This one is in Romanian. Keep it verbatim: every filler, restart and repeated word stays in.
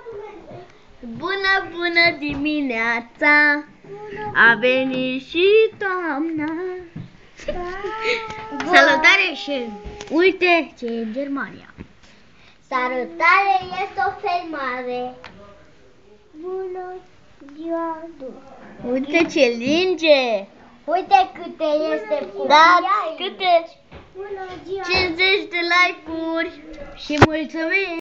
Bună, bună dimineața! A venit și toamna. Salutare și uite ce e în Germania. Salutare, este o fermare. Bună ziua, Uite ce linge. uite câte este cu Dați câte Bună ziua. cincizeci de like-uri și mulțumim!